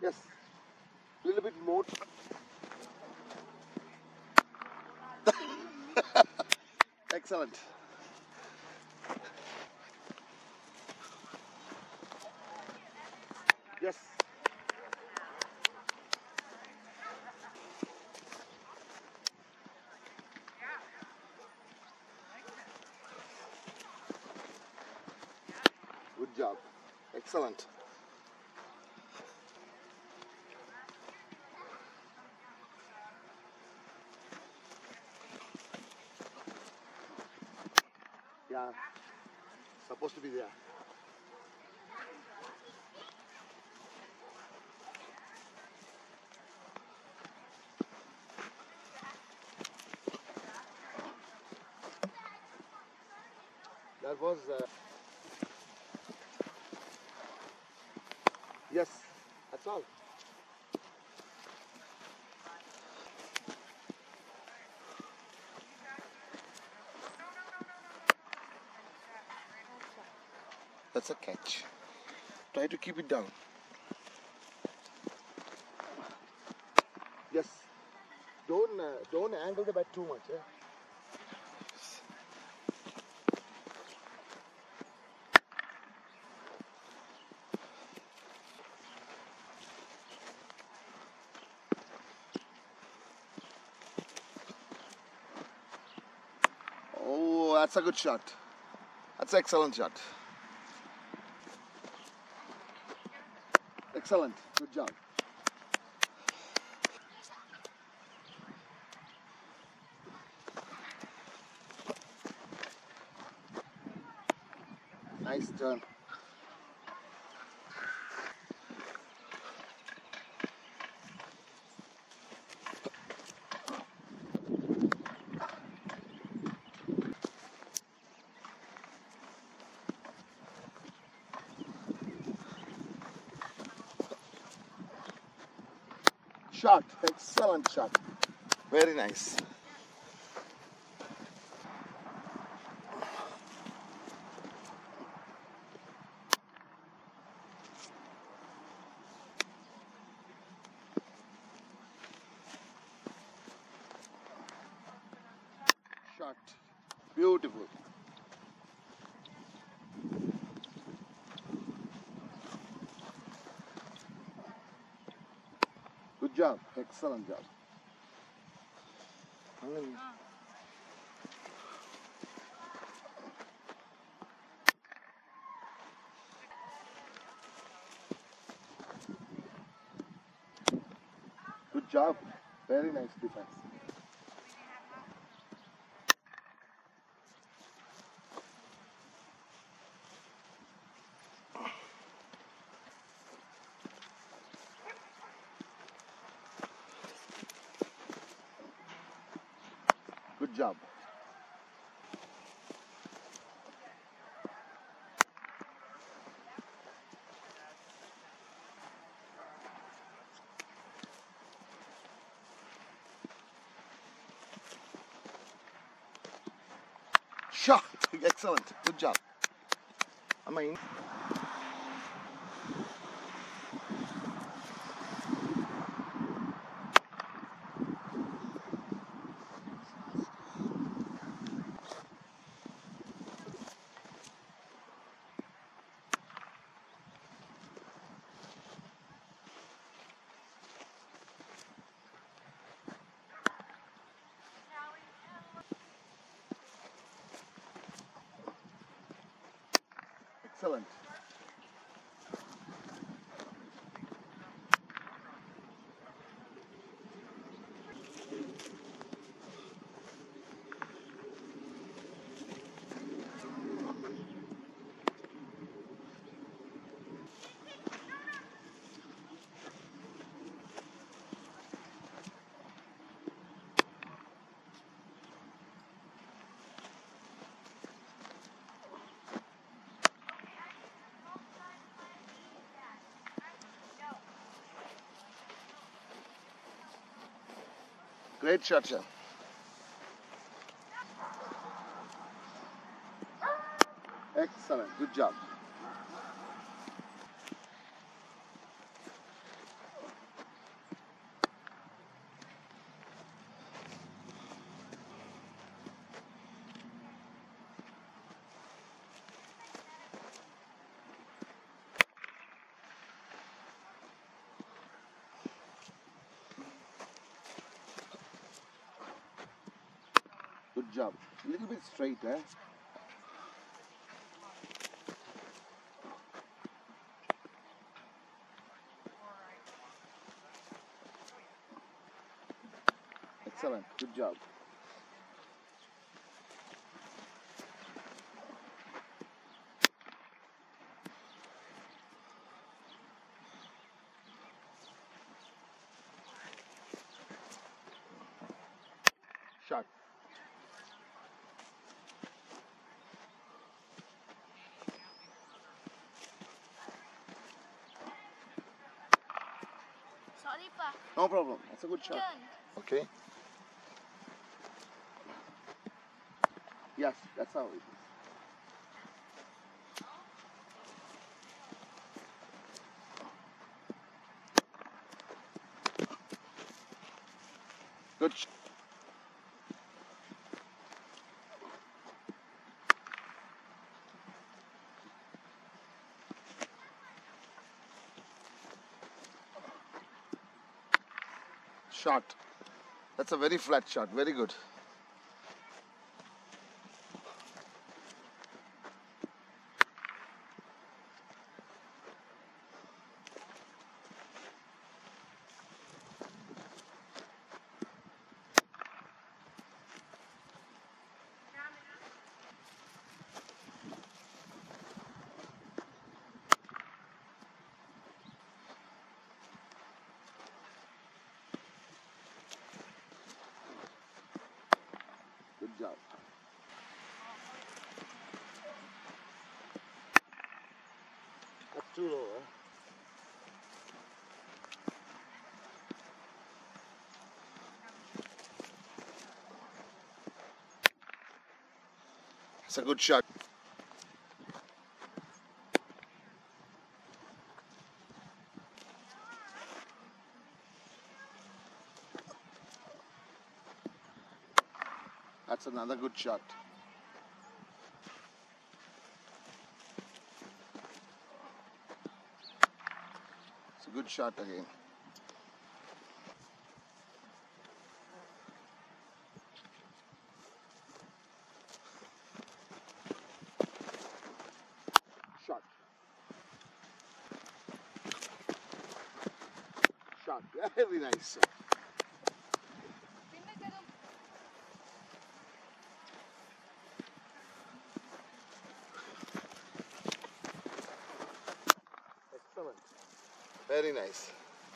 Yes. A little bit more. Excellent. Yes. Good job. Excellent. Yeah. Supposed to be there. That was. Yes. That's all. That's a catch. Try to keep it down. Yes. Don't angle the bat too much. Eh? Oh, that's a good shot. That's an excellent shot. Excellent. Good job. Nice turn. Shot. Excellent shot. Very nice. Shot. Beautiful. Good job. Excellent job. Good job. Very nice defense. Good job. Shot. Excellent. Good job. Am I in? Excellent. Great shot, sir. Excellent. Good job. job. A little bit straight, eh? Excellent. Good job. Shot. Sorry, Pa. No problem. That's a good shot. Turn. Okay. Yes, that's how it is. Good. Shot. That's a very flat shot. Very good. Good job. That's too low, huh? It's a good shot. That's another good shot. It's a good shot again. Shot. Shot. Very nice. Excellent. Very nice.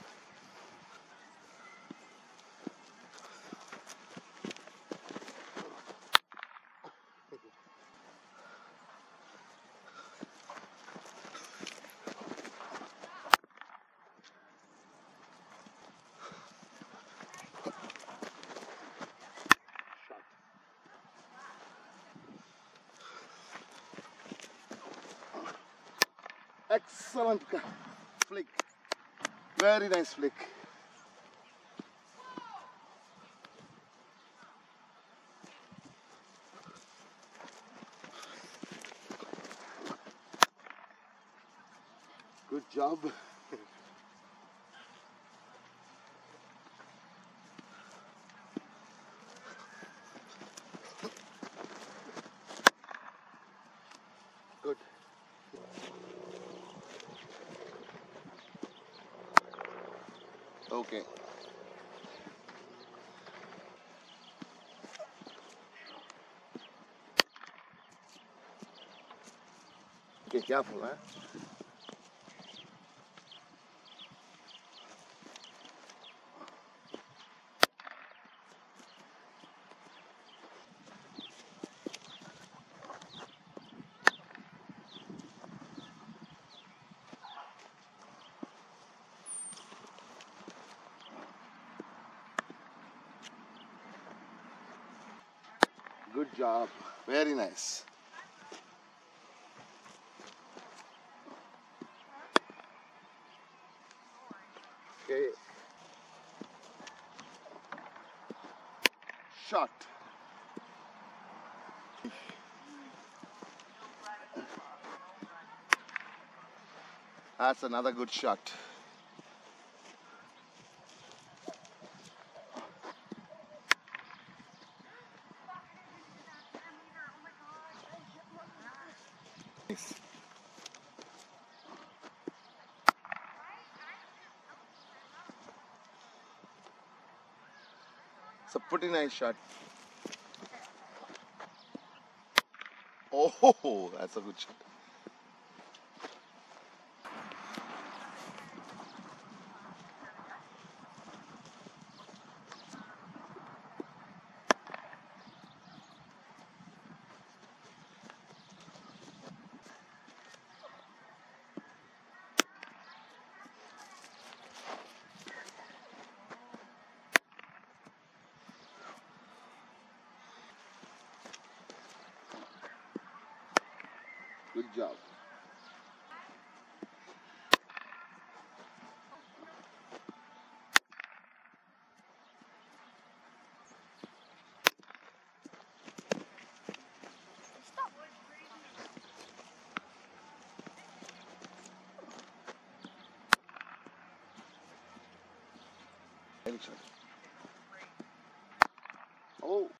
Excellent flick. Very nice flick. Good job. Good. Okay. Okay, careful, huh? Good job. Very nice. Okay. Shot. That's another good shot. It's a pretty nice shot. Oh, that's a good shot. Good job. Any shot. Oh.